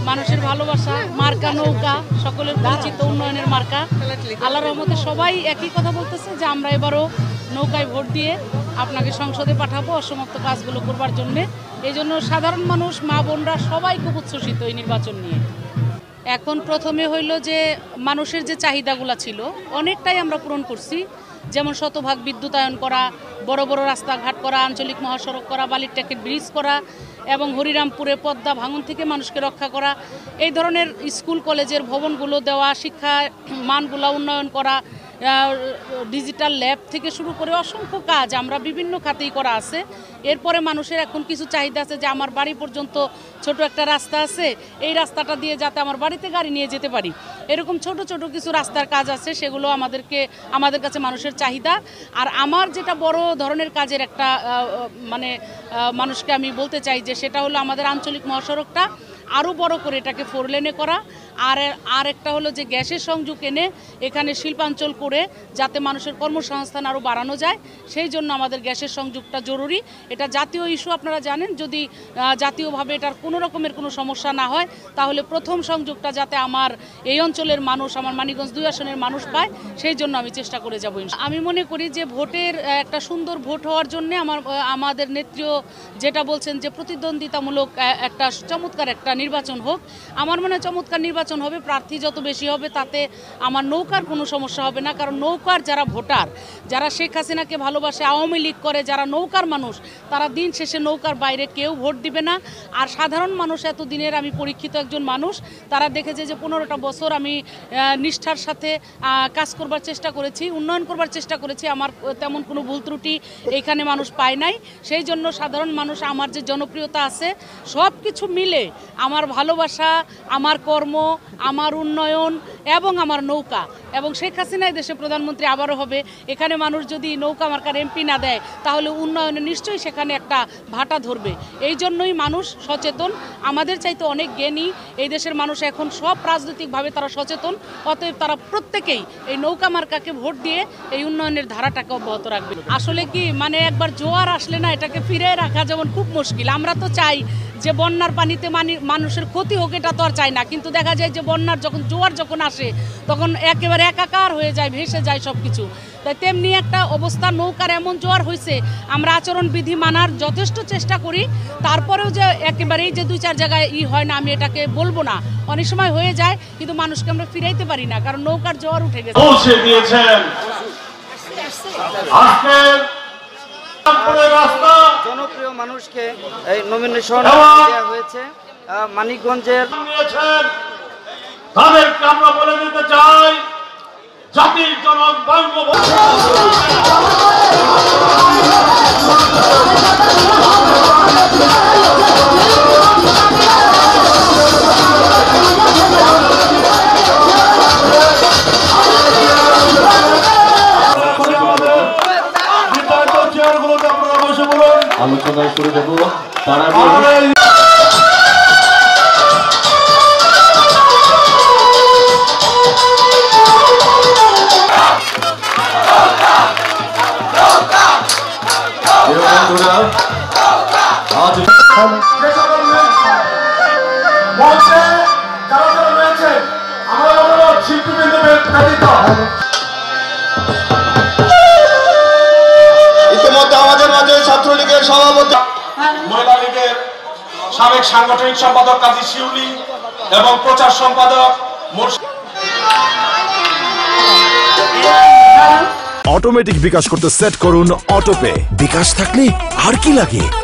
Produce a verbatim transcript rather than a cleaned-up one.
মানুষের ভালোবাসা, মার্কা নৌকা, সকলের পরিচিত উন্নয়নের মার্কা। আল্লাহর রহমতে সবাই একই কথা বলতেছে যে আমরা এবারও নৌকায় ভোট দিয়ে আপনাকে সংসদে পাঠাবো অসমাপ্ত কাজগুলো করবার জন্যে। এই জন্য সাধারণ মানুষ, মা বোনরা সবাই খুব উচ্ছ্বসিত এই নির্বাচন নিয়ে। এখন প্রথমে হইল যে মানুষের যে চাহিদাগুলো ছিল অনেকটাই আমরা পূরণ করছি, যেমন শতভাগ বিদ্যুতায়ন করা, বড় বড় রাস্তাঘাট করা, আঞ্চলিক মহাসড়ক করা, বালির ট্যাকের ব্রিজ করা এবং হরিরামপুরে পদ্মা ভাঙন থেকে মানুষকে রক্ষা করা, এই ধরনের স্কুল কলেজের ভবনগুলো দেওয়া, শিক্ষা মানগুলো উন্নয়ন করা, ডিজিটাল ল্যাব থেকে শুরু করে অসংখ্য কাজ আমরা বিভিন্ন খাতেই করা আছে। এরপরে মানুষের এখন কিছু চাহিদা আছে যে আমার বাড়ি পর্যন্ত ছোট একটা রাস্তা আছে, এই রাস্তাটা দিয়ে যাতে আমার বাড়িতে গাড়ি নিয়ে যেতে পারি, এরকম ছোট ছোট কিছু রাস্তার কাজ আছে, সেগুলো আমাদেরকে আমাদের কাছে মানুষের চাহিদা। আর আমার যেটা বড় ধরনের কাজের একটা মানে মানুষকে আমি বলতে চাই যে সেটা হলো আমাদের আঞ্চলিক মহাসড়কটা আরও বড় করে এটাকে ফোর লেনে করা, আর আর একটা হলো যে গ্যাসের সংযোগ এনে এখানে শিল্পাঞ্চল করে যাতে মানুষের কর্মসংস্থান আরও বাড়ানো যায়, সেই জন্য আমাদের গ্যাসের সংযোগটা জরুরি। এটা জাতীয় ইস্যু, আপনারা জানেন। যদি জাতীয়ভাবে এটার কোনো রকমের কোনো সমস্যা না হয় তাহলে প্রথম সংযোগটা যাতে আমার এই অঞ্চলের মানুষ, আমার মানিকগঞ্জ দুই আসনের মানুষ পায়, সেই জন্য আমি চেষ্টা করে যাব। আমি মনে করি যে ভোটের একটা সুন্দর ভোট হওয়ার জন্য আমার আমাদের নেত্রীও যেটা বলছেন যে প্রতিদ্বন্দ্বিতামূলক একটা চমৎকার একটা নির্বাচন হোক। আমার মনে হয় চমৎকার নির্বাচন হবে, প্রার্থী যত বেশি হবে তাতে আমার নৌকার কোনো সমস্যা হবে না। কারণ নৌকার যারা ভোটার, যারা শেখ হাসিনাকে ভালোবাসে, আওয়ামী লীগ করে, যারা নৌকার মানুষ, তারা দিন শেষে নৌকার বাইরে কেউ ভোট দিবে না। আর সাধারণ মানুষ, এত দিনের আমি পরীক্ষিত একজন মানুষ, তারা দেখেছে যে পনেরোটা বছর আমি নিষ্ঠার সাথে কাজ করবার চেষ্টা করেছি, উন্নয়ন করবার চেষ্টা করেছি, আমার তেমন কোনো ভুল ত্রুটি এখানে মানুষ পায় নাই। সেই জন্য সাধারণ মানুষ, আমার যে জনপ্রিয়তা আছে, সব কিছু মিলে আমার ভালোবাসা, আমার কর্ম, আমার উন্নয়ন এবং আমার নৌকা, এবং শেখ হাসিনাই দেশে প্রধানমন্ত্রী আবারও হবে, এখানে মানুষ যদি নৌকা মার্কার এমপি না দেয় তাহলে উন্নয়নে নিশ্চয়ই সেখানে একটা ভাটা ধরবে। এই জন্যই মানুষ সচেতন, আমাদের চাইতে অনেক জ্ঞানী এই দেশের মানুষ এখন, সব রাজনৈতিকভাবে তারা সচেতন। অতএব তারা প্রত্যেকেই এই নৌকা মার্কাকে ভোট দিয়ে এই উন্নয়নের ধারাটাকে অব্যাহত রাখবে। আসলে কি মানে একবার জোয়ার আসলে না এটাকে ফিরে রাখা যেমন খুব মুশকিল। আমরা তো চাই যে বন্যার পানিতে মানুষের ক্ষতি হোক, এটা তো আর চাই না, কিন্তু দেখা যায় যে বন্যার যখন জোয়ার যখন আসে তখন একেবারে একাকার হয়ে যায়, ভেসে যায় সব কিছু। তাই তেমনি একটা অবস্থা, নৌকার এমন জোয়ার হয়েছে, আমরা আচরণবিধি মানার যথেষ্ট চেষ্টা করি, তারপরেও যে একেবারেই যে দুই চার জায়গায় ই হয় না, আমি এটাকে বলবো না, অনেক সময় হয়ে যায়, কিন্তু মানুষকে আমরা ফিরাইতে পারি না, কারণ নৌকার জোয়ার উঠে গেছে। জনপ্রিয় মানুষকে এই নমিনেশন দেওয়া হয়েছে মানিকগঞ্জের। তাদেরকে আমরা বলে দিতে চাই, জাতির জনক বঙ্গবন্ধু আলোচনা শুরু দেবো। তারা ইতিমধ্যে আমাদের মাঝে ছাত্রলীগের সভাপতি, মহিলা লীগের সাবেক সাংগঠনিক সম্পাদক কাজী শিউলি এবং প্রচার সম্পাদক। অটোমেটিক বিকাশ করতে সেট করুন অটোপে। বিকাশ থাকলে আর কি লাগে।